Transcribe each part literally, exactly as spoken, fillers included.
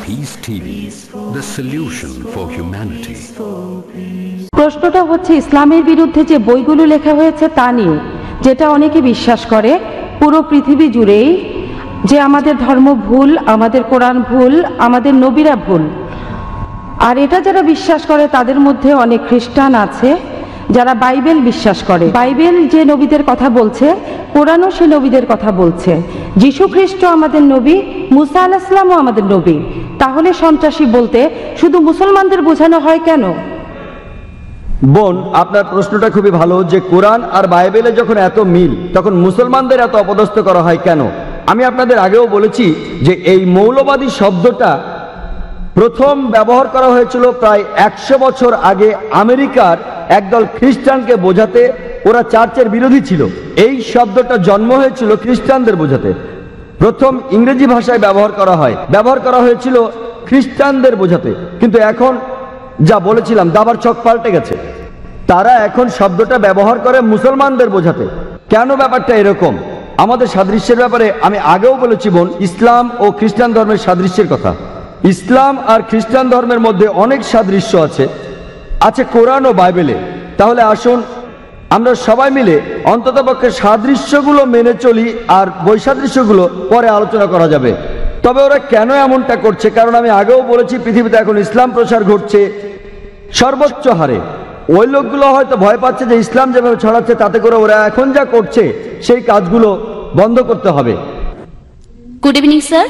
Peace TV, the solution for humanity. প্রশ্নটা হচ্ছে ইসলামের বিরুদ্ধে যে বইগুলো লেখা হয়েছে তা নিয়ে, যেটা অনেকে বিশ্বাস করে পুরো পৃথিবী জুড়েই যে আমাদের ধর্ম ভুল, আমাদের কোরআন ভুল, আমাদের নবীরা ভুল। আর এটা যারা বিশ্বাস করে তাদের মধ্যে অনেক খ্রিস্টান আছে যারা বাইবেল বিশ্বাস করে। বাইবেল যে নবীদের কথা বলছে, কোরআনও সে নবীদের কথা বলছে। যীশু খ্রিস্ট আমাদের নবী, মুসা আলাইহিস সালামও আমাদের নবী। তাহলে সন্ত্রাসী বলতে শুধু মুসলমানদের বোঝানো হয় কেন? বোন, আপনার প্রশ্নটা খুবই ভালো যে কোরআন আর বাইবেলে যখন এত মিল, তখন মুসলমানদের এত অপদস্থ করা হয় কেন। আমি আপনাদের আগেও বলেছি যে এই মৌলবাদী শব্দটা প্রথম ব্যবহার করা হয়েছিল প্রায় একশো বছর আগে আমেরিকার একদল খ্রিস্টানকে বোঝাতে। ওরা চার্চের বিরোধী ছিল। এই শব্দটা জন্ম হয়েছিল খ্রিস্টানদের বোঝাতে। প্রথম ইংরেজি ভাষায় ব্যবহার করা হয়, ব্যবহার করা হয়েছিল খ্রিস্টানদের বোঝাতে। কিন্তু এখন যা বলেছিলাম, দাবার ছক পাল্টে গেছে। তারা এখন শব্দটা ব্যবহার করে মুসলমানদের বোঝাতে। কেন ব্যাপারটা এরকম? আমাদের সাদৃশ্যের ব্যাপারে আমি আগেও বলেছি বোন, ইসলাম ও খ্রিস্টান ধর্মের সাদৃশ্যের কথা। ইসলাম আর খ্রিস্টান ধর্মের মধ্যে অনেক সাদৃশ্য আছে, আছে কোরআন ও বাইবেলে। তাহলে আসুন আমরা সবাই মিলে অন্ততপক্ষে সাদৃশ্যগুলো মেনে চলি, আর বৈসাদৃশ্যগুলো পরে আলোচনা করা যাবে। তবে ওরা কেন এমনটা করছে? কারণ আমি আগেও বলেছি পৃথিবীতে এখন ইসলাম প্রসার ঘটছে সর্বোচ্চ হারে। ওই লোকগুলো হয়তো ভয় পাচ্ছে যে ইসলাম যেভাবে ছড়াচ্ছে তাতে করে ওরা এখন যা করছে সেই কাজগুলো বন্ধ করতে হবে। গুড ইভিনিং স্যার,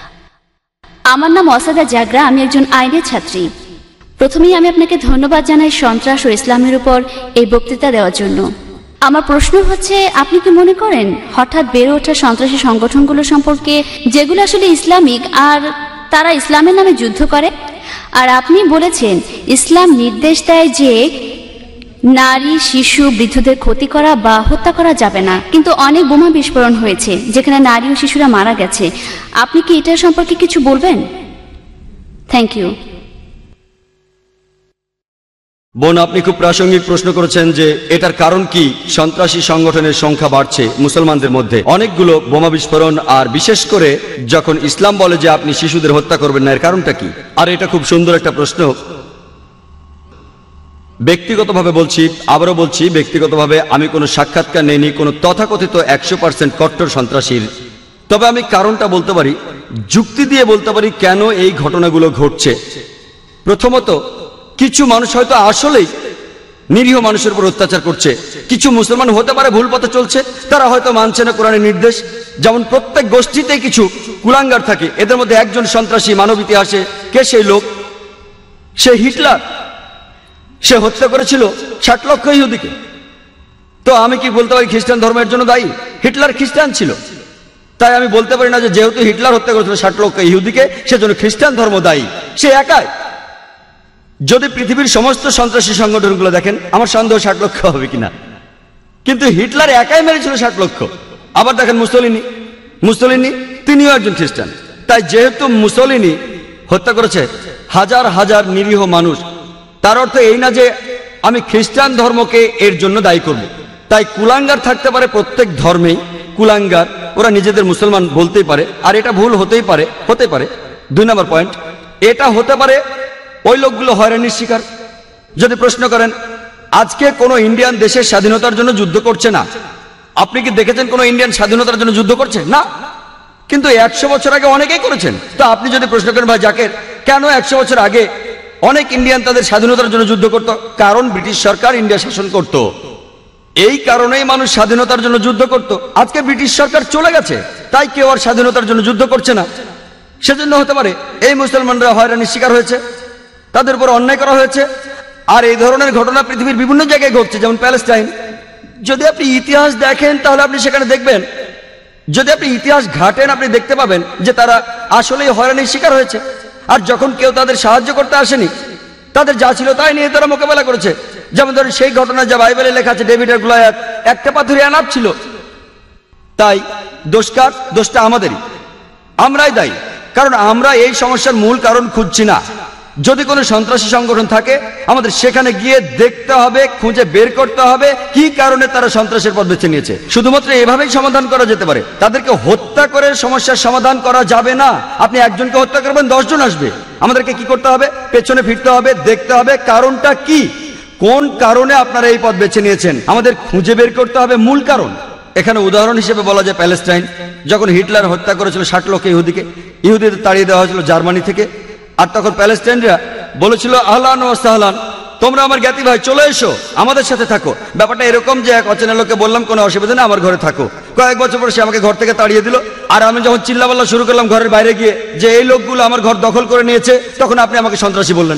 আমার নাম অসাদা জাগরা, আমি একজন আইনের ছাত্রী। প্রথমেই আমি আপনাকে ধন্যবাদ জানাই সন্ত্রাস ও ইসলামের উপর এই বক্তৃতা দেওয়ার জন্য। আমার প্রশ্ন হচ্ছে, আপনি কি মনে করেন হঠাৎ বেড়ে ওঠা সন্ত্রাসী সংগঠনগুলো সম্পর্কে, যেগুলো আসলে ইসলামিক আর তারা ইসলামের নামে যুদ্ধ করে? আর আপনি বলেছেন ইসলাম নির্দেশ দেয় যে নারী, শিশু, বৃদ্ধদের ক্ষতি করা বা হত্যা করা যাবে না, কিন্তু অনেক বোমা বিস্ফোরণ হয়েছে যেখানে নারী ও শিশুরা মারা গেছে। আপনি কি এটার সম্পর্কে কিছু বলবেন? Thank you. বোন, আপনি খুব প্রাসঙ্গিক প্রশ্ন করেছেন যে এটার কারণ কি সন্ত্রাসী সংগঠনের সংখ্যা বাড়ছে মুসলমানদের মধ্যে। অনেকগুলো বোমা বিস্ফোরণ, আর বিশেষ করে যখন ইসলাম বলে যে আপনি শিশুদের হত্যা করবেন না, এর কারণটা কি? আর এটা খুব সুন্দর একটা প্রশ্ন। ব্যক্তিগতভাবে বলছি, আবারও বলছি, ব্যক্তিগতভাবে আমি কোনো সাক্ষাৎকার নেইনি কোনো তথাকথিত একশো পার্সেন্ট কট্টর সন্ত্রাসীর। তবে আমি কারণটা বলতে পারি, যুক্তি দিয়ে বলতে পারি কেন এই ঘটনাগুলো ঘটছে। প্রথমত, কিছু মানুষ হয়তো আসলেই নিরীহ মানুষের উপর অত্যাচার করছে। কিছু মুসলমান হতে পারে ভুল পথে চলছে, তারা হয়তো মানছে না কোরআনের নির্দেশ। যেমন প্রত্যেক গোষ্ঠীতেই কিছু কুলাঙ্গার থাকে। এদের মধ্যে একজন সন্ত্রাসী মানব ইতিহাসে। কে সেই লোক? সে হিটলার। সে হত্যা করেছিল ষাট লক্ষ ইহুদিকে। তো আমি কি বলতে পারি খ্রিস্টান ধর্মের জন্য দায়ী? হিটলার খ্রিস্টান ছিল, তাই আমি বলতে পারি না যে যেহেতু হিটলার হত্যা করেছিল ষাট লক্ষ ইহুদিকে, সেজন্য খ্রিস্টান ধর্ম দায়ী। সে একাই। যদি পৃথিবীর সমস্ত সন্ত্রাসী সংগঠনগুলো দেখেন, আমার সন্দেহ ষাট লক্ষ হবে কিনা, কিন্তু হিটলার একাই মেরেছিল ষাট লক্ষ। আবার দেখেন মুসলিনি, মুসলিনি তিনিও একজন খ্রিস্টান। তাই যেহেতু মুসলিনি হত্যা করেছে হাজার হাজার নিরীহ মানুষ, তার অর্থ এই না যে আমি খ্রিস্টান ধর্মকে এর জন্য দায়ী করব। তাই কুলাঙ্গার থাকতে পারে প্রত্যেক ধর্মেই, কুলাঙ্গার। ওরা নিজেদের মুসলমান বলতেই পারে, আর এটা ভুল হতেই পারে, হতে পারে। দুই নম্বর পয়েন্ট, এটা হতে পারে ওই লোকগুলো হয়রানির শিকার। যদি প্রশ্ন করেন আজকে কোনো ইন্ডিয়ান দেশের স্বাধীনতার জন্য যুদ্ধ করছে না, আপনি কি দেখেছেন কোনো ইন্ডিয়ান স্বাধীনতার জন্য যুদ্ধ করছে? না। কিন্তু একশো বছর আগে অনেকেই করেছেন। তো আপনি যদি প্রশ্ন করেন ভাই জাকের, কেন একশো বছর আগে অনেক ইন্ডিয়ান তাদের স্বাধীনতার জন্য যুদ্ধ করত? কারণ ব্রিটিশ সরকার ইন্ডিয়া শাসন করত। এই কারণেই মানুষ স্বাধীনতার জন্য যুদ্ধ করত। আজকে ব্রিটিশ সরকার চলে গেছে, তাই কেউ আর স্বাধীনতার জন্য যুদ্ধ করছে না। সেজন্য হতে পারে এই মুসলমানরা হয়রানির শিকার হয়েছে, তাদের উপর অন্যায় করা হয়েছে। আর এই ধরনের ঘটনা পৃথিবীর বিভিন্ন জায়গায় ঘটছে, যেমন প্যালেস্টাইন। যদি আপনি ইতিহাস দেখেন তাহলে আপনি সেখানে দেখবেন, যদি আপনি ইতিহাস ঘাটেন আপনি দেখতে পাবেন যে তারা আসলেই হয়রানির শিকার হয়েছে। আর যখন কেউ তাদের সাহায্য করতে আসেনি, তাদের যা ছিল তাই নিয়ে তারা মোকাবেলা করেছে। যেমন ধরেন সেই ঘটনা যা বাইবেলে লেখা আছে, ডেভিড আর গোলিয়াথ একটা পাথরে আনাপ ছিল। তাই দোষকার, দোষটা আমাদেরই, আমরাই দায়ী। কারণ আমরা এই সমস্যার মূল কারণ খুঁজছি না, যদি কোনো সন্ত্রাসী সংগঠন থাকে আমাদের সেখানে গিয়ে দেখতে হবে, খুঁজে বের করতে হবে কি কারণে তারা সন্ত্রাসের পথ বেছে নিয়েছে। শুধুমাত্র এভাবেই সমাধান করা যেতে পারে। তাদেরকে হত্যা করে সমস্যার সমাধান করা যাবে না। আপনি একজনকে হত্যা করবেন, দশজন আসবে। আমাদেরকে কি করতে হবে? পেছনে ফিরতে হবে, দেখতে হবে কারণটা কি, কোন কারণে আপনারা এই পথ বেছে নিয়েছেন। আমাদের খুঁজে বের করতে হবে মূল কারণ। এখানে উদাহরণ হিসেবে বলা যায় প্যালেস্টাইন, যখন হিটলার হত্যা করেছিল ষাট লক্ষ ইহুদিকে, ইহুদিদের তাড়িয়ে দেওয়া হয়েছিল জার্মানি থেকে, আর তখন প্যালেস্টাইনরা বলেছিল আহলান ওয়া সাহলান, তোমরা আমার জ্ঞাতি ভাই, চলে এসো আমাদের সাথে থাকো। ব্যাপারটা এরকম যে এক অচেনা লোককে বললাম কোনো অসুবিধা নেই, আমার ঘরে থাকো। কয়েক বছর পরে সে আমাকে ঘর থেকে তাড়িয়ে দিল, আর আমি যখন চিল্লাপাল্লা শুরু করলাম ঘরের বাইরে গিয়ে যে এই লোকগুলো আমার ঘর দখল করে নিয়েছে, তখন আপনি আমাকে সন্ত্রাসী বললেন।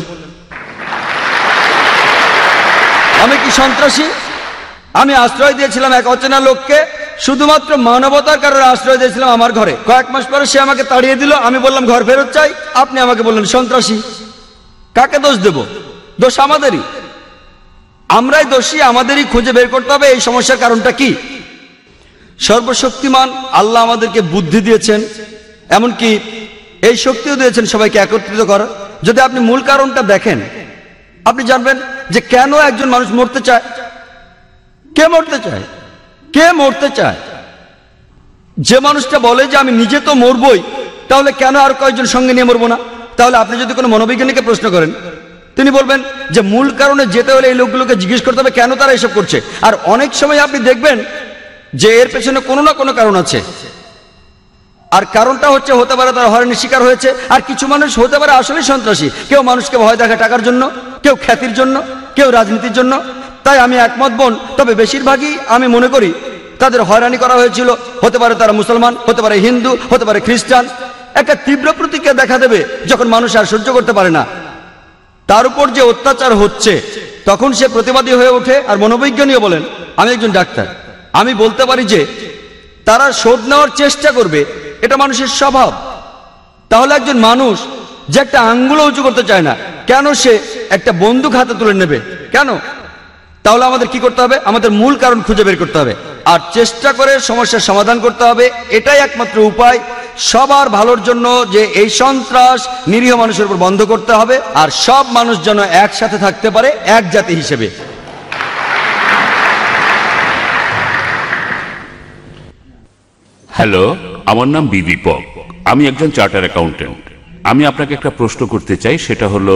আমি কি সন্ত্রাসী? আমি আশ্রয় দিয়েছিলাম এক অচেনা লোককে, শুধুমাত্র মানবতার কারণে আশ্রয় দিয়েছিলাম আমার ঘরে। কয়েক মাস পরে সে আমাকে তাড়িয়ে দিল, আমি বললাম ঘর ফেরত চাই, আপনি আমাকে বললেন সন্ত্রাসী। কাকে দোষ দেব? দোষ আমাদেরই, আমরাই দোষী, আমাদেরই খুঁজে বের করতে হবে এই সমস্যার কারণটা কি। সর্বশক্তিমান আল্লাহ আমাদেরকে বুদ্ধি দিয়েছেন, এমনকি এই শক্তিও দিয়েছেন সবাইকে একত্রিত করার। যদি আপনি মূল কারণটা দেখেন, আপনি জানবেন যে কেন একজন মানুষ মরতে চায়। কে মরতে চায়? কে মরতে চায়? যে মানুষটা বলে যে আমি নিজে তো মরবই, তাহলে কেন আর কয়েকজন সঙ্গে নিয়ে মরবো না? তাহলে আপনি যদি কোনো মনোবিজ্ঞানীকে প্রশ্ন করেন, তিনি বলবেন যে মূল কারণে যেতে হলে এই লোকগুলোকে জিজ্ঞেস করতে হবে কেন তারা এসব করছে। আর অনেক সময় আপনি দেখবেন যে এর পেছনে কোনো না কোনো কারণ আছে, আর কারণটা হচ্ছে হতে পারে তারা হয়রানির শিকার হয়েছে, আর কিছু মানুষ হতে পারে আসলে সন্ত্রাসী। কেউ মানুষকে ভয় দেখা টাকার জন্য, কেউ খ্যাতির জন্য, কেউ রাজনীতির জন্য। তাই আমি একমত বোন, তবে বেশিরভাগই আমি মনে করি তাদের হয়রানি করা হয়েছিল। হতে পারে তারা মুসলমান, হতে পারে হিন্দু, হতে পারে খ্রিস্টান। একটা তীব্র প্রতিক্রিয়া দেখা দেবে যখন মানুষ আর সহ্য করতে পারে না, তার উপর যে অত্যাচার হচ্ছে, তখন সে প্রতিবাদী হয়ে ওঠে। আর মনোবিজ্ঞানীও বলেন, আমি একজন ডাক্তার, আমি বলতে পারি যে তারা শোধ নেওয়ার চেষ্টা করবে, এটা মানুষের স্বভাব। তাহলে একজন মানুষ যে একটা আঙ্গুলও উঁচু করতে চায় না, কেন সে একটা বন্দুক হাতে তুলে নেবে? কেন? তাহলে আমাদের কি করতে হবে? আমাদের মূল কারণ খুঁজে বের করতে হবে আর চেষ্টা করে সমস্যার সমাধান করতে হবে। এটাই একমাত্র উপায় সবার ভালোর জন্য, যে এই সন্ত্রাস নিরীহ মানুষের উপর বন্ধ করতে হবে, আর সব মানুষ যেন একসাথে থাকতে পারে এক জাতি হিসেবে। হ্যালো, আমার নাম বিবি পক, আমি একজন চার্টার অ্যাকাউন্টেন্ট। আমি আপনাকে একটা প্রশ্ন করতে চাই, সেটা হলো,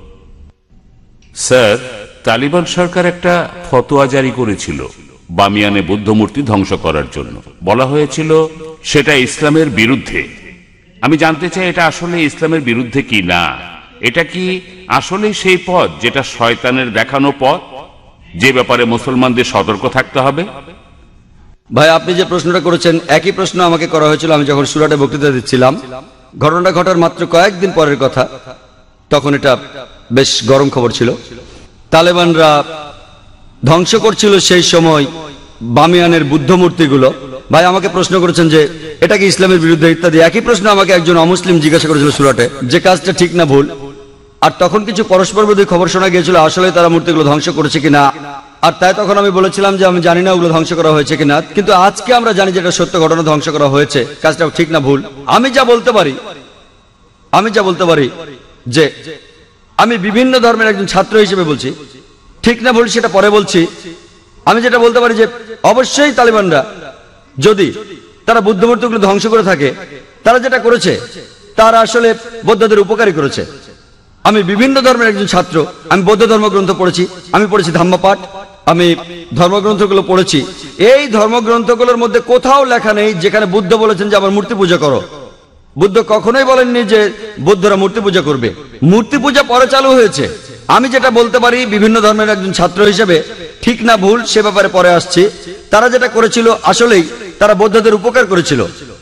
স্যার, তালিবান সরকার একটা ফতোয়া জারি করেছিল বামিয়ানে বুদ্ধ মূর্তি ধ্বংস করার জন্য। বলা হয়েছিল সেটা ইসলামের বিরুদ্ধে। আমি জানতে চাই এটা আসলে ইসলামের বিরুদ্ধে কি না। এটা কি আসলে সেই পথ যেটা শয়তানের দেখানো পথ, যে ব্যাপারে মুসলমানদের সতর্ক থাকতে হবে? ভাই, আপনি যে প্রশ্নটা করেছেন একই প্রশ্ন আমাকে করা হয়েছিল আমি যখন সুরাটে বক্তৃতা দিচ্ছিলাম। ঘটনাটা ঘটার মাত্র কয়েকদিন পরের কথা, তখন এটা বেশ গরম খবর ছিল। তালেবানরা ধ্বংস করছিল সেই সময় বামিয়ানের বুদ্ধ মূর্তিগুলো। ভাই আমাকে প্রশ্ন করেছেন যে এটা কি ইসলামের বিরুদ্ধে ইত্যাদি। একই প্রশ্ন আমাকে একজন অমুসলিম জিজ্ঞাসা করেছিল সুরাটে, যে কাজটা ঠিক না ভুল। আর তখন কিছু পরস্পর বিরোধী খবর শোনা গিয়েছিল আসলে তারা মূর্তিগুলো ধ্বংস করেছে কিনা। আর তাই তখন আমি বলেছিলাম যে আমি জানি না ওগুলো ধ্বংস করা হয়েছে কিনা, কিন্তু আজকে আমরা জানি যে এটা সত্য ঘটনা, ধ্বংস করা হয়েছে। কাজটা ঠিক না ভুল, আমি যা বলতে পারি আমি যা বলতে পারি যে আমি বিভিন্ন ধর্মের একজন ছাত্র হিসেবে বলছি, ঠিক না ভুল সেটা পরে বলছি। আমি যেটা বলতে পারি যে অবশ্যই তালিবানরা যদি তারা বুদ্ধ মূর্তিগুলো ধ্বংস করে থাকে, তারা যেটা করেছে তারা আসলে বৌদ্ধদের উপকারী করেছে। আমি বিভিন্ন ধর্মের একজন ছাত্র, আমি বৌদ্ধ ধর্মগ্রন্থ পড়েছি, আমি পড়েছি ধাম্মাপাঠ, আমি ধর্মগ্রন্থগুলো পড়েছি। এই ধর্মগ্রন্থগুলোর মধ্যে কোথাও লেখা নেই যেখানে বুদ্ধ বলেছেন যে আমার মূর্তি পূজা করো। বুদ্ধ কখনোই বলেননি যে বৌদ্ধরা মূর্তি পূজা করবে। মূর্তি পূজা পরে চালু হয়েছে। আমি যেটা বলতে পারি বিভিন্ন ধর্মের একজন ছাত্র হিসেবে, ঠিক না ভুল সে ব্যাপারে পরে আসছি। তারা যেটা করেছিল আসলেই তারা বৌদ্ধদের উপকার করেছিল।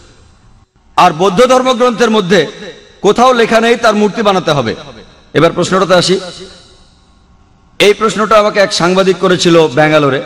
আর বৌদ্ধ ধর্মগ্রন্থের মধ্যে কোথাও লেখা নেই তার মূর্তি বানাতে হবে। এবার প্রশ্নটাতে আসি। এই প্রশ্নটা আমাকে এক সাংবাদিক করেছিল ব্যাঙ্গালোরে,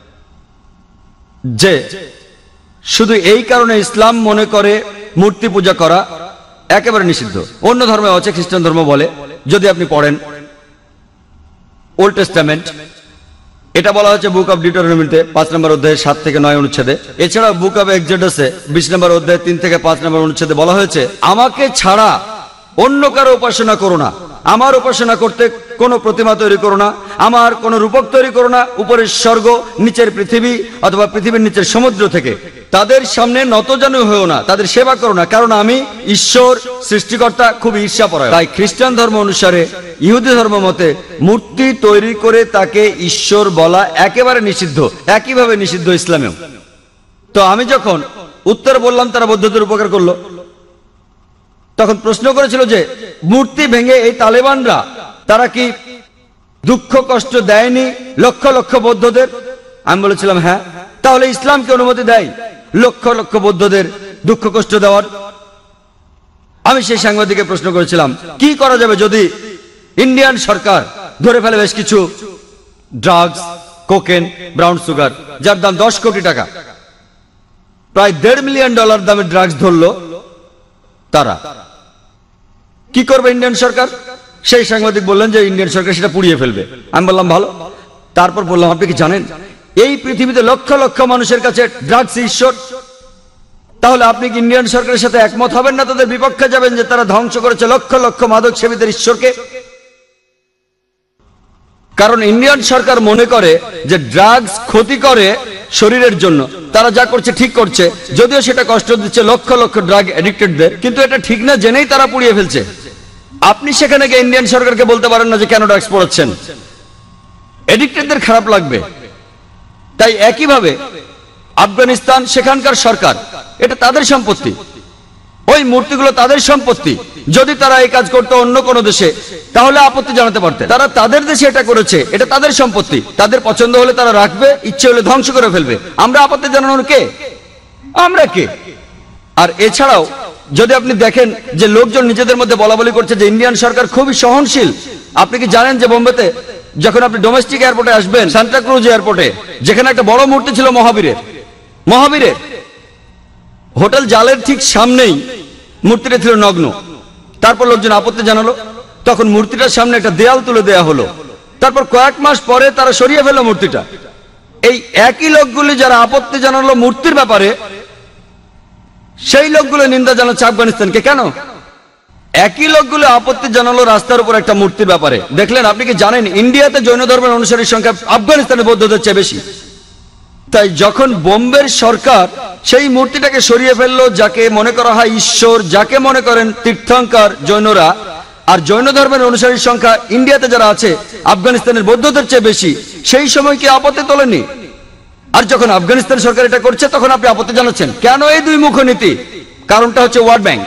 যে শুধু এই কারণে ইসলাম মনে করে মূর্তি পূজা করা একেবারে নিষিদ্ধ। অন্য ধর্মে আছে, খ্রিস্টান ধর্ম বলে, যদি আপনি পড়েন ওল্ড টেস্টামেন্ট, এটা বলা হচ্ছে বুক অফ ডিউটেরোনমিতে পাঁচ নম্বর অধ্যায়ে সাত থেকে নয় অনুচ্ছেদে। এছাড়া বুক অফ এক্সোডাসে বিশ নম্বর অধ্যায়ে তিন থেকে পাঁচ নম্বর অনুচ্ছেদে বলা হয়েছে আমাকে ছাড়া অন্য কারো উপাসনা করো না। আমার উপাসনা করতে কোনো প্রতিমা তৈরি করো না, আমার কোনো রূপক তৈরি করো না উপরের স্বর্গ নিচের পৃথিবী অথবা পৃথিবীর নিচের সমুদ্র থেকে। তাদের সামনে নতজানু হয়েও না, তাদের সেবা করো না, কারণ আমি ঈশ্বর সৃষ্টিকর্তা খুব ঈর্ষাপরায়ণ। তাই খ্রিস্টান ধর্ম অনুসারে, ইহুদি ধর্ম মতে মূর্তি তৈরি করে তাকে ঈশ্বর বলা একেবারে নিষিদ্ধ, একইভাবে নিষিদ্ধ ইসলামেও। তো আমি যখন উত্তর বললাম তারা বৌদ্ধদের উপকার করলো, তখন প্রশ্ন করেছিল যে মূর্তি ভেঙে এই তালেবানরা তারা কি দুঃখ কষ্ট দেয়নি লক্ষ লক্ষ বৌদ্ধদের? আমি বলেছিলাম হ্যাঁ। তাহলে ইসলাম কি অনুমতি দেয় লক্ষ লক্ষ বৌদ্ধদের দুঃখ কষ্ট দেওয়ার? আমি সেই সাংবাদিককে প্রশ্ন করেছিলাম কি করা যাবে যদি ইন্ডিয়ান সরকার ধরে ফেলে বেশ কিছু ড্রাগস, কোকেন, ব্রাউন সুগার, যার দাম দশ কোটি টাকা, প্রায় দেড় মিলিয়ন ডলার দামের ড্রাগস ধরলো, তারা কি করবে ইন্ডিয়ান সরকার? সেই সাংবাদিক বললেন যে ইন্ডিয়ান সরকার সেটা পুড়িয়ে ফেলবে। আমি বললাম ভালো। তারপর বললাম আপনি কি জানেন এই পৃথিবীতে লক্ষ লক্ষ মানুষের কাছে ড্রাগস ঈশ্বর? তাহলে আপনি কি ইন্ডিয়ান সরকারের সাথে একমত হবেন না, তাদের বিপক্ষে যাবেন যে তারা ধ্বংস করেছে লক্ষ লক্ষ মাদক সেবীদের ঈশ্বরকে? কারণ ইন্ডিয়ান সরকার মনে করে যে ড্রাগস ক্ষতি করে শরীরের জন্য, তারা যা করছে ঠিক করছে, যদিও সেটা কষ্ট দিচ্ছে লক্ষ লক্ষ ড্রাগ এডিক্টেডদের, কিন্তু এটা ঠিক না জেনেই তারা পুড়িয়ে ফেলছে। আপনি সেখানে গিয়ে ইন্ডিয়ান সরকারকে বলতে পারেন না যে কেন ড্রাগস পড়াচ্ছেন, এডিক্টেডদের খারাপ লাগবে। তাই একইভাবে আফগানিস্তান, সেখানকার সরকার, এটা তাদের সম্পত্তি, ওই মূর্তিগুলো তাদের সম্পত্তি। যদি তারা এই কাজ করতো অন্য কোনো দেশে তাহলে আপত্তি জানাতে পারতেন। তারা তাদের দেশে এটা করেছে, এটা তাদের সম্পত্তি, তাদের পছন্দ হলে তারা রাখবে, ইচ্ছে হলে ধ্বংস করে ফেলবে। আমরা আপত্তি জানানোর কে? আমরা কে? আর এছাড়াও যদি আপনি দেখেন যে লোকজন নিজেদের মধ্যে বলা বলি করছে যে ইন্ডিয়ান সরকার খুবই সহনশীল। আপনি কি জানেন যে বোম্বেতে যখন আপনি ডোমেস্টিক এয়ারপোর্টে আসবেন, সান্টা ক্রুজ এয়ারপোর্টে, যেখানে একটা বড় মূর্তি ছিল মহাবীরের, মহাবীরের হোটেল জালের ঠিক সামনেই মূর্তিটা ছিল নগ্ন। তারপর লোকজন আপত্তি জানালো, তখন মূর্তিটার সামনে একটা দেয়াল তুলে দেয়া হলো। তারপর কয়েক মাস পরে তারা সরিয়ে ফেললো মূর্তিটা। এই একই লোকগুলি যারা আপত্তি জানালো মূর্তির ব্যাপারে, সেই লোকগুলো নিন্দা জানাচ্ছে আফগানিস্তানকে। কেন? একই লোকগুলো আপত্তি জানালো রাস্তার উপর একটা মূর্তির ব্যাপারে। দেখলেন? আপনি কি জানেন ইন্ডিয়াতে জৈন ধর্মের অনুসারীর সংখ্যা আফগানিস্তানের বৌদ্ধদের চেয়ে বেশি? তাই যখন বোম্বের সরকার সেই মূর্তিটাকে সরিয়ে ফেললো, যাকে মনে করা হয় ঈশ্বর, যাকে মনে করেন তীর্থঙ্কর জৈনরা, আর জৈন ধর্মের অনুসারীর সংখ্যা ইন্ডিয়াতে যারা আছে আফগানিস্তানের বৌদ্ধদের চেয়ে বেশি, সেই সময় কি আপত্তি তোলেনি? আর যখন আফগানিস্তান সরকার এটা করছে তখন আপনি আপত্তি জানাচ্ছেন কেন? এই দুই মুখ নীতি। কারণটা হচ্ছে ওয়ার্ল্ড ব্যাংক।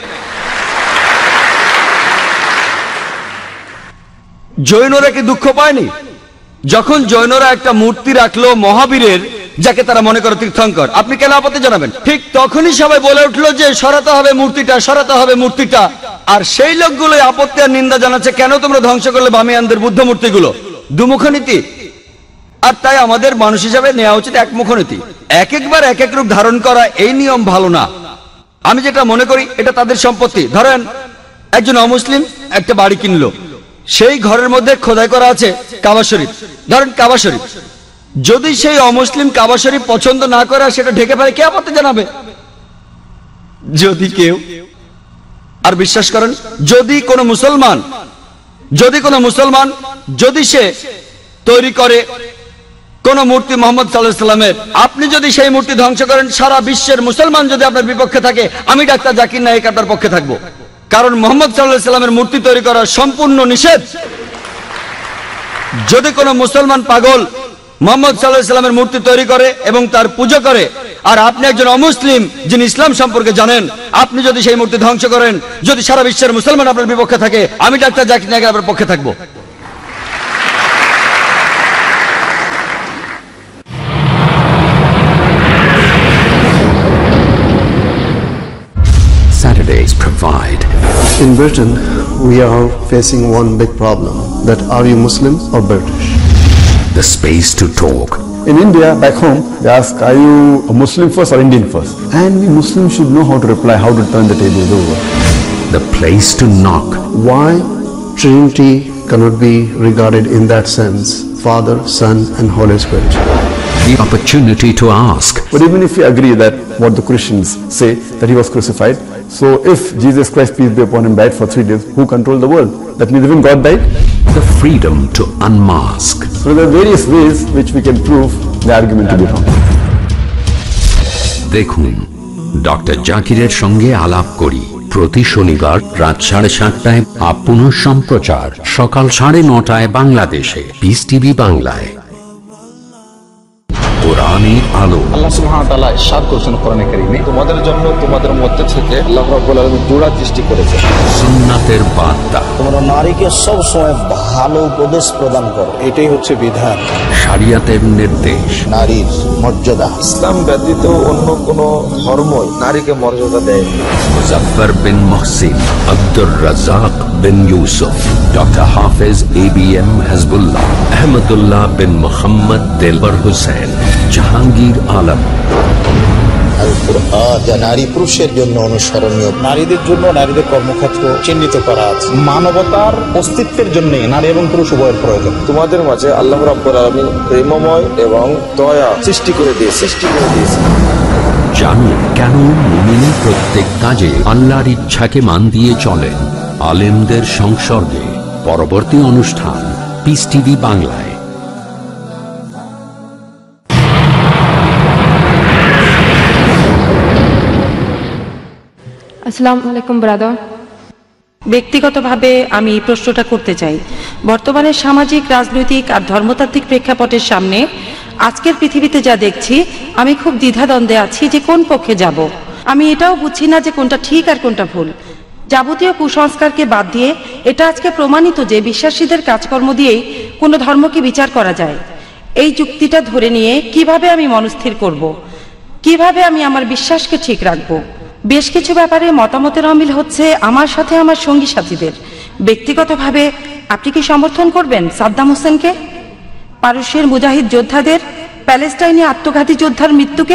জৈনরা কি দুঃখ পায়নি যখন জৈনরা একটা মূর্তি রাখলো মহাবীরের, যাকে তারা মনে করে তীর্থঙ্কর? আপনি কেন আপত্তি জানাবেন? ঠিক তখনই সবাই বলে উঠলো যে সরাতে হবে মূর্তিটা, সরাতে হবে মূর্তিটা। আর সেই লোকগুলো আপত্তি আর নিন্দা জানাচ্ছে কেন তোমরা ধ্বংস করলে বামিয়ানদের বুদ্ধ মূর্তিগুলো? দুমুখ নীতি। আর তাই আমাদের মানুষ হিসাবে নেওয়া উচিত একমুখ নীতি। এক একবার এক এক রূপ ধারণ করা, এই নিয়ম ভালো না। আমি যেটা মনে করি এটা তাদের সম্পত্তি। ধরেন একজন অমুসলিম একটা বাড়ি কিনলো, সেই ঘরের মধ্যে খোদাই করা আছে কাবা শরীফ, ধরেন কাবা শরীফ। যদি সেই অমুসলিম কাবা শরীফ পছন্দ না করে সেটা ঢেকে ফেলে, কে আপত্তি জানাবে? যদি কেউ, আর বিশ্বাস করেন যদি কোনো মুসলমান যদি কোনো মুসলমান যদি সে তৈরি করে কোন মূর্তি মোহাম্মদ সাল্লাল্লাহু আলাইহি সাল্লামের, আপনি যদি সেই মূর্তি ধ্বংস করেন, সারা বিশ্বের মুসলমান যদি আপনার বিপক্ষে থাকে, আমি ডাক্তার জাকির নায়েক আপনার পক্ষে থাকবো। কারণ মোহাম্মদ সাল্লাল্লাহু আলাইহি সাল্লামের মূর্তি তৈরি করা সম্পূর্ণ নিষেধ। যদি কোনো মুসলমান পাগল মোহাম্মদ সাল্লাল্লাহু আলাইহি সাল্লামের মূর্তি তৈরি করে এবং তার পূজা করে, আর আপনি একজন অমুসলিম যিনি ইসলাম সম্পর্কে জানেন, আপনি যদি সেই মূর্তি ধ্বংস করেন, যদি সারা বিশ্বের মুসলমান আপনার বিপক্ষে থাকে, আমি ডাক্তার জাকির নায়েক আপনার পক্ষে থাকবো। Saturdays provide. In Britain, we are facing one big problem, that are you Muslim or British? The space to talk. In India, back home, they ask, are you a Muslim first or Indian first? And we Muslims should know how to reply, how to turn the tables over. The place to knock. Why Trinity cannot be regarded in that sense, Father, Son and Holy Spirit? The opportunity to ask. But even if we agree that what the Christians say, that he was crucified, So if Jesus Christ, peace be upon him, died for three days, who controlled the world? That means even God died. The freedom to unmask. So there are various ways which we can prove the argument to be wrong. দেখুন doctor জাকিরের সঙ্গে আলাপ করি প্রতি শনিবার রাত সাড়ে সাতটায় আপ পুনঃ সম্প্রচার সকাল সাড়ে নটায় বাংলাদেশে পিস টিভি বাংলায়। কোরআনে আলো। আল্লাহ সুবহানাহু ওয়া তাআলা ইরশাদ করেছেন কোরআনে কারীমে, তোমাদের জন্য তোমাদের মধ্যে থেকে আল্লাহ রাব্বুল আলামিন জোড়া সৃষ্টি করেছেন। সুন্নাতের বার্তা। তোমরা নারীকে সব সময় ভালো উপদেশ প্রদান করো, এটাই হচ্ছে বিধান। শরিয়তের নির্দেশ। নারীর মর্যাদা ইসলাম ব্যতীত অন্য কোন ধর্মই নারীকে মর্যাদা দেয়নি। Muzaffar bin Muhsin, Abdur Razzaq bin Yusuf, doctor Hafez A B M Hasbullah, Ahmadullah bin Muhammad Delwar Hossain, Jahangir Alam. Al Quran যা নারী পুরুষের জন্য অনুসরণীয়, নারীদের জন্য নারীদের কর্মক্ষেত্র চিহ্নিত করা আছে। মানবতার অস্তিত্বের জন্য নারী এবং পুরুষ উভয়ের প্রয়োজন। তোমাদের মাঝে আল্লাহ রাব্বুল আলামিন প্রেমময় এবং দয়া সৃষ্টি করে দিয়ে সৃষ্টি করে দিয়েছে। জানুন কেন মুমিন প্রত্যেক কাজে আল্লাহর ইচ্ছাকে মান দিয়ে চলেন। আলেমদের সংসর্গে পরবর্তী অনুষ্ঠান পিস টিভি বাংলায়। আসসালামু আলাইকুম ব্রাদার। ব্যক্তিগতভাবে আমি এই প্রশ্নটা করতে চাই, বর্তমানে সামাজিক, রাজনৈতিক আর ধর্মতাত্ত্বিক প্রেক্ষাপটের সামনে আজকের পৃথিবীতে যা দেখছি, আমি খুব দ্বিধাদ্বন্দ্বে আছি যে কোন পক্ষে যাব। আমি এটাও বুঝছি না যে কোনটা ঠিক আর কোনটা ভুল। যাবতীয় কুসংস্কারকে বাদ দিয়ে এটা আজকে প্রমাণিত যে বিশ্বাসীদের কাজকর্ম দিয়েই কোনো ধর্মকে বিচার করা যায়। এই যুক্তিটা ধরে নিয়ে কিভাবে আমি মনস্থির করব, কিভাবে আমি আমার বিশ্বাসকে ঠিক রাখবো। বেশ কিছু ব্যাপারে মতামতের অমিল হচ্ছে আমার সাথে আমার সঙ্গী সাথীদের। ব্যক্তিগতভাবে আপনি কি সমর্থন করবেন সাদ্দাম হোসেনকে, পারস্যের মুজাহিদ যোদ্ধাদের, প্যালেস্টাইনে আত্মঘাতী যোদ্ধার মৃত্যুকে?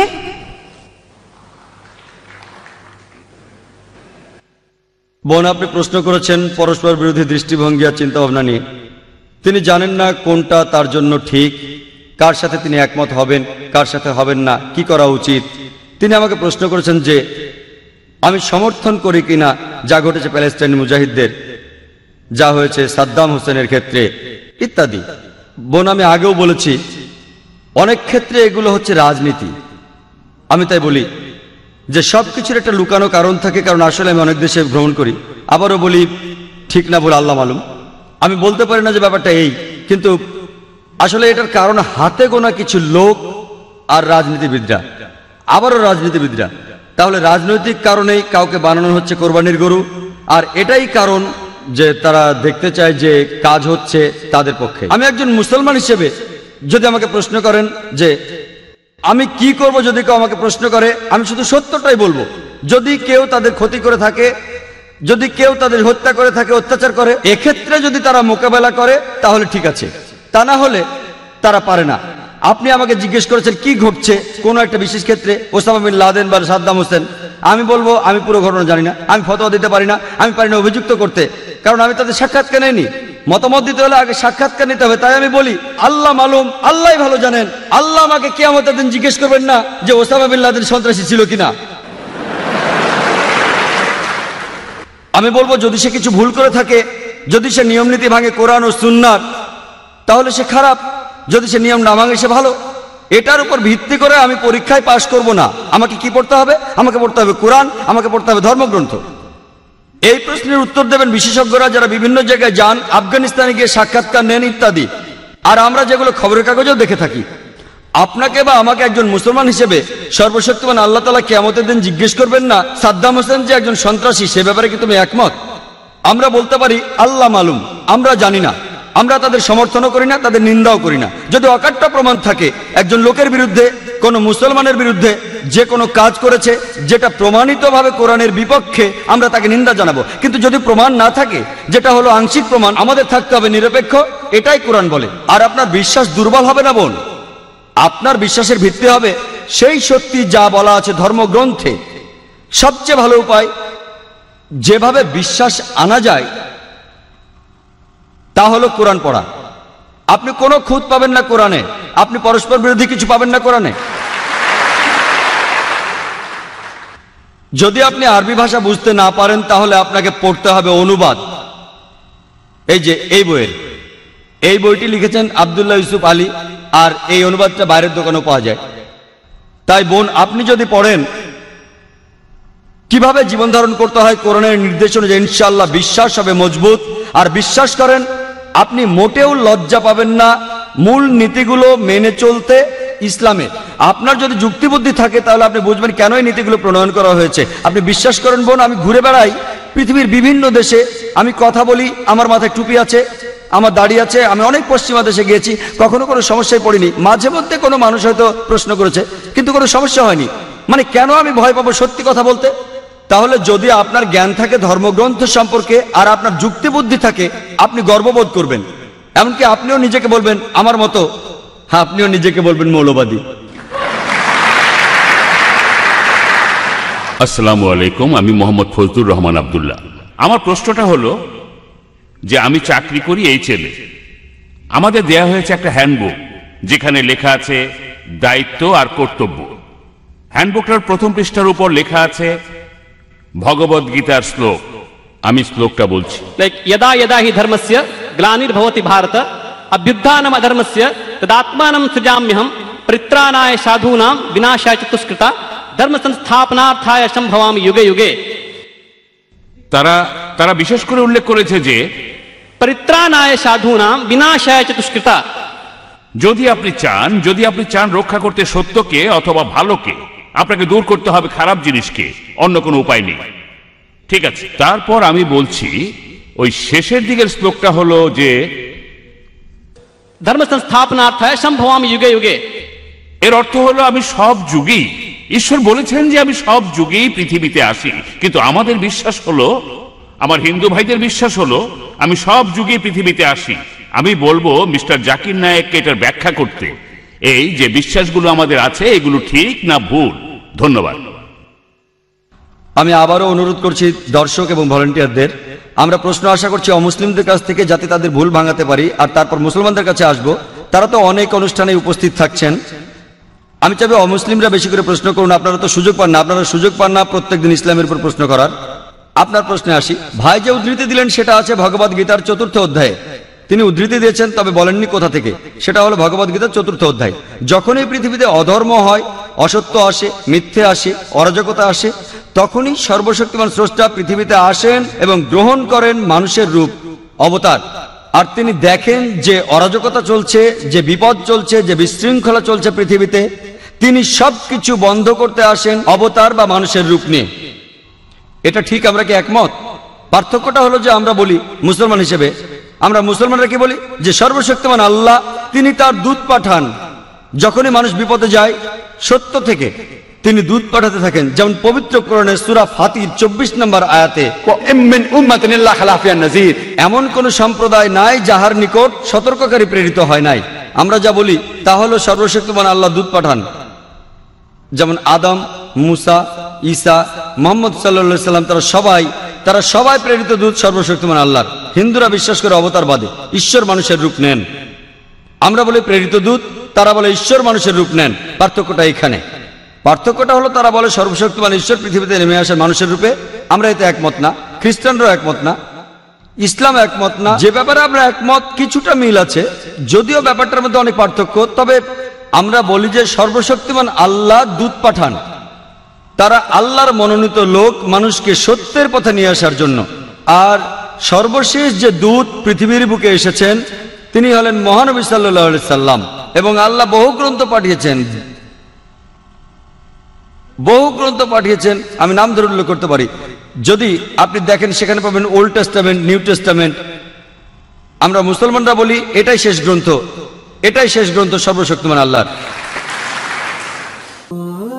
বোন, আপনি প্রশ্ন করেছেন পরস্পর বিরোধী দৃষ্টিভঙ্গি আর চিন্তাভাবনা নিয়ে। তিনি জানেন না কোনটা তার জন্য ঠিক, কার সাথে তিনি একমত হবেন, কার সাথে হবেন না, কি করা উচিত। তিনি আমাকে প্রশ্ন করেছেন যে আমি সমর্থন করি কিনা যা ঘটেছে প্যালেস্টাইন মুজাহিদদের, যা হয়েছে সাদ্দাম হোসেনের ক্ষেত্রে ইত্যাদি। বোন, আমি আগেও বলেছি অনেক ক্ষেত্রে এগুলো হচ্ছে রাজনীতি। আমি তাই বলি যে সব কিছুর একটা লুকানো কারণ থাকে, কারণ আসলে আমি অনেক দেশে ভ্রমণ করি। আবারও বলি, ঠিক না বলে আল্লাহ মালুম, আমি বলতে পারি না যে ব্যাপারটা এই, কিন্তু আসলে এটার কারণ হাতে গোনা কিছু লোক আর রাজনীতিবিদরা, আবারও রাজনীতিবিদরা। তাহলে রাজনৈতিক কারণেই কাউকে বানানো হচ্ছে কোরবানির গরু, আর এটাই কারণ যে তারা দেখতে চায় যে কাজ হচ্ছে তাদের পক্ষে। আমি একজন মুসলমান হিসেবে যদি আমাকে প্রশ্ন করেন যে আমি কি করব, যদি কেউ আমাকে প্রশ্ন করে, আমি শুধু সত্যটাই বলবো। যদি কেউ তাদের ক্ষতি করে থাকে, যদি কেউ তাদের হত্যা করে থাকে, অত্যাচার করে, এক্ষেত্রে যদি তারা মোকাবেলা করে তাহলে ঠিক আছে, তা না হলে তারা পারে না। আপনি আমাকে জিজ্ঞেস করেছেন কি ঘটছে কোনো একটা বিশেষ ক্ষেত্রে, ওসামা বিন লাদেন বা সাদ্দাম হোসেন। আমি বলবো আমি পুরো ঘটনা জানি না, আমি ফতোয়া দিতে পারি না, আমি পারি না অভিযুক্ত করতে, কারণ আমি তাদের সাক্ষাৎকার নেইনি। মতামত দিতে হলে আগে সাক্ষাৎকার নিতে হবে। তাই আমি বলি আল্লাহ মালুম, আল্লাহ ভালো জানেন। আল্লাহ আমাকে কিয়ামতের দিন জিজ্ঞেস করবেন না যে ওসামা বিন লাদেন সন্ত্রাসী ছিল কিনা। আমি বলবো যদি সে কিছু ভুল করে থাকে, যদি সে নিয়ম নীতি ভাঙে কোরআন ও সুন্নাহর, তাহলে সে খারাপ। যদি সে নিয়ম না ভাঙে সে ভালো। এটার উপর ভিত্তি করে আমি পরীক্ষায় পাশ করব না। আমাকে কি পড়তে হবে? আমাকে পড়তে হবে কোরআন, আমাকে পড়তে হবে ধর্মগ্রন্থ। এই প্রশ্নের উত্তর দেবেন বিশেষজ্ঞরা যারা বিভিন্ন জায়গায় যান, আফগানিস্তানে গিয়ে সাক্ষাৎকার নেন ইত্যাদি। আর আমরা যেগুলো খবরের কাগজেও দেখে থাকি। আপনাকে বা আমাকে একজন মুসলমান হিসেবে সর্বশক্তিমান আল্লাহ তাআলা কিয়ামতের দিন জিজ্ঞেস করবেন না সাদ্দাম হোসেন যে একজন সন্ত্রাসী, সে ব্যাপারে কি তুমি একমত? আমরা বলতে পারি আল্লাহ মালুম, আমরা জানি না। আমরা তাদের সমর্থনও করি না, তাদের নিন্দাও করি না। যদি অকাট্য প্রমাণ থাকে একজন লোকের বিরুদ্ধে, কোনো মুসলমানের বিরুদ্ধে যে কোনো কাজ করেছে যেটা প্রমাণিতভাবে কোরআনের বিপক্ষে, আমরা তাকে নিন্দা জানাবো। কিন্তু যদি প্রমাণ না থাকে, যেটা হলো আংশিক প্রমাণ, আমাদের থাকতে হবে নিরপেক্ষ। এটাই কোরআন বলে। আর আপনার বিশ্বাস দুর্বল হবে না বোন, আপনার বিশ্বাসের ভিত্তি হবে সেই সত্যি যা বলা আছে ধর্মগ্রন্থে। সবচেয়ে ভালো উপায় যেভাবে বিশ্বাস আনা যায় তা হলো কোরআন পড়া। আপনি কোনো খুঁত পাবেন না কোরআনে, আপনি পরস্পর বিরোধী কিছু পাবেন না কোরআনে। যদি আপনি আরবি ভাষা বুঝতে না পারেন তাহলে আপনাকে পড়তে হবে অনুবাদ। এই যে এই বইয়ের এই বইটি লিখেছেন আব্দুল্লাহ ইউসুফ আলী, আর এই অনুবাদটা বাইরের দোকানেও পাওয়া যায়। তাই বোন, আপনি যদি পড়েন কিভাবে জীবন ধারণ করতে হয় কোরআনের নির্দেশ অনুযায়ী, ইনশাআল্লাহ বিশ্বাস হবে মজবুত। আর বিশ্বাস করেন, আপনি মোটেও লজ্জা পাবেন না মূল নীতিগুলো মেনে চলতে ইসলামে। আপনার যদি যুক্তিবুদ্ধি থাকে তাহলে আপনি বুঝবেন কেন এই নীতিগুলো প্রণয়ন করা হয়েছে। আপনি বিশ্বাস করেন বোন, আমি ঘুরে বেড়াই পৃথিবীর বিভিন্ন দেশে, আমি কথা বলি, আমার মাথায় টুপি আছে, আমার দাড়ি আছে, আমি অনেক পশ্চিমা দেশে গিয়েছি, কখনো কোনো সমস্যায় পড়িনি। মাঝে মধ্যে কোনো মানুষ হয়তো প্রশ্ন করেছে, কিন্তু কোনো সমস্যা হয়নি। মানে কেন আমি ভয় পাবো সত্যি কথা বলতে? তাহলে যদি আপনার জ্ঞান থাকে ধর্মগ্রন্থ সম্পর্কে আর আপনার যুক্তিবুদ্ধি থাকে, আপনি গর্ববোধ করবেন। এমনকি আপনিও নিজেকে বলবেন আমার মতো, হ্যাঁ আপনিও নিজেকে বলবেন মৌলবাদী। আসসালামু আলাইকুম, আমি মোহাম্মদ ফজলুর রহমান আব্দুল্লাহ। আমার প্রশ্নটা হলো যে আমি চাকরি করি এই ছেলে, আমাদের দেয়া হয়েছে একটা হ্যান্ডবুক যেখানে লেখা আছে দায়িত্ব আর কর্তব্য। হ্যান্ডবুকটার প্রথম পৃষ্ঠার উপর লেখা আছে ভগবদ গীতার শ্লোক। আমি শ্লোকটা বলছি। লাইক यदा यदा हि धर्मस्य ग्लानिर्भवति भारत अभ्युत्थानम् अधर्मस्य तदात्मानं सृजाम्यहं परित्राणाय साधूनां विनाशाय चतुष्कृता धर्म संस्थापनार्थाय संभवामि युगे युगे। তারা তারা বিশেষ করে উল্লেখ করেছে যে परित्राणाय साधूनां विनाशाय चतुष्कृता। যদি আপনি চান যদি আপনি চান রক্ষা করতে সত্যকে অথবা ভালোকে, আপনাকে দূর করতে হবে খারাপ জিনিসকে, অন্য কোনো উপায় নেই। ঠিক আছে, তারপর আমি বলছি ওই শেষের দিকের শ্লোকটা হলো যে धर्म संस्थापनार्थाय संभवामि युगे युगे। এর অর্থ হলো আমি সব যুগেই, ঈশ্বর বলেছেন যে আমি সব যুগেই পৃথিবীতে আসি, কিন্তু আমাদের বিশ্বাস হলো, আমার হিন্দু ভাইদের বিশ্বাস হলো আমি সব যুগেই পৃথিবীতে আসি। আমি বলবো মিস্টার জাকির নায়েককে এটার ব্যাখ্যা করতে, এই যে বিশ্বাসগুলো আমাদের আছে এগুলো ঠিক না ভুল। ধন্যবাদ। আমি আবারও অনুরোধ করছি দর্শক এবং ভলান্টিয়ারদের, আমরা প্রশ্ন আশা করছি অমুসলিমদের কাছ থেকে, যাতে তাদের ভুল ভাঙাতে পারি। আর তারপর মুসলমানদের কাছে আসব, তারা তো অনেক অনুষ্ঠানে উপস্থিত থাকছেন। আমি চাইবো অমুসলিমরা বেশি করে প্রশ্ন করুন, আপনারা তো সুযোগ পান না, আপনারা সুযোগ পান না প্রত্যেকদিন ইসলামের উপর প্রশ্ন করার। আপনার প্রশ্নে আসি। ভাই যে উদ্ধৃতি দিলেন সেটা আছে ভগবদ গীতার চতুর্থ অধ্যায়ে। তিনি উদ্ধৃতি দিয়েছেন, তবে বলেননি কোথা থেকে। সেটা হলো ভগবদ গীতার চতুর্থ অধ্যায়। যখনই পৃথিবীতে অধর্ম হয়, অসত্য আসে, মিথ্যে আসে, অরাজকতা আসে, তখনই সর্বশক্তিমান স্রষ্টা পৃথিবীতে আসেন এবং গ্রহণ করেন মানুষের রূপ, অবতার। আর তিনি দেখেন যে অরাজকতা চলছে, যে বিপদ চলছে, যে বিশৃঙ্খলা চলছে পৃথিবীতে, তিনি সবকিছু বন্ধ করতে আসেন অবতার বা মানুষের রূপ নিয়ে। এটা ঠিক, আমরা কি একমত? পার্থক্যটা হলো যে আমরা বলি মুসলমান হিসেবে, আমরা মুসলমানরা কি বলি যে সর্বশক্তিমান আল্লাহ তিনি তার দূত পাঠান। যখনই মানুষ বিপদে যায় সত্য থেকে, তিনি দূত পাঠাতে থাকেন। যেমন পবিত্র কোরআনের সূরা ফাতির চব্বিশ নম্বর আয়াতে, এমন কোন সম্প্রদায় নাই যাহার নিকট সতর্ককারী প্রেরিত হয় নাই। আমরা যা বলি তা হলো সর্বশক্তিমান আল্লাহ দূত পাঠান। যেমন আদম, মুসা, ঈসা, মুহাম্মদ সাল্লাল্লাহু সাল্লাম, তারা সবাই তারা সবাই প্রেরিত দূত সর্বশক্তিমান আল্লাহর। হিন্দুরা বিশ্বাস করে অবতারবাদে, ঈশ্বর মানুষের রূপ নেন। আমরা বলি প্রেরিত দূত, তারা বলে ঈশ্বর মানুষের রূপ নেন। পার্থক্যটা এখানে। পার্থক্যটা হলো তারা বলে সর্বশক্তিমান ঈশ্বর পৃথিবীতে নেমে আসে মানুষের রূপে। আমরা এতে একমত না, খ্রিস্টানরাও একমত না, ইসলাম একমত না। যে ব্যাপারে আমরা একমত কিছুটা মিল আছে, যদিও ব্যাপারটার মধ্যে অনেক পার্থক্য। তবে আমরা বলি যে সর্বশক্তিমান আল্লাহ দূত পাঠান, তারা আল্লাহর মনোনীত লোক মানুষকে সত্যের পথে নিয়ে আসার জন্য। আর সর্বশেষ যে দূত পৃথিবীর বুকে এসেছেন তিনি হলেন মহানবী সাল্লাল্লাহু আলাইহি সাল্লাম। এবং আল্লাহ বহু গ্রন্থ পাঠিয়েছেন, বহু গ্রন্থ পাঠিয়েছেন। আমি নাম ধরে উল্লেখ করতে পারি, যদি আপনি দেখেন সেখানে পাবেন ওল্ড টেস্টামেন্ট, নিউ টেস্টামেন্ট। আমরা মুসলমানরা বলি এটাই শেষ গ্রন্থ, এটাই শেষ গ্রন্থ সর্বশক্তিমান আল্লাহর।